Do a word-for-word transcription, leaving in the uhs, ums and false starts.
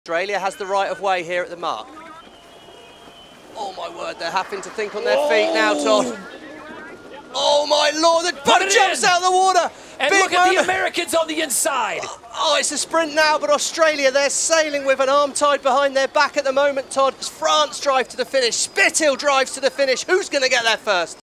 Australia has the right of way here at the mark. Oh my word, they're having to think on their oh. feet now, Todd. Oh my lord, the boat jumps in. out of the water. And Big look at moment. the Americans on the inside. Oh, it's a sprint now, but Australia, they're sailing with an arm tied behind their back at the moment, Todd. France drive to the finish. Spithill drives to the finish. Who's going to get there first?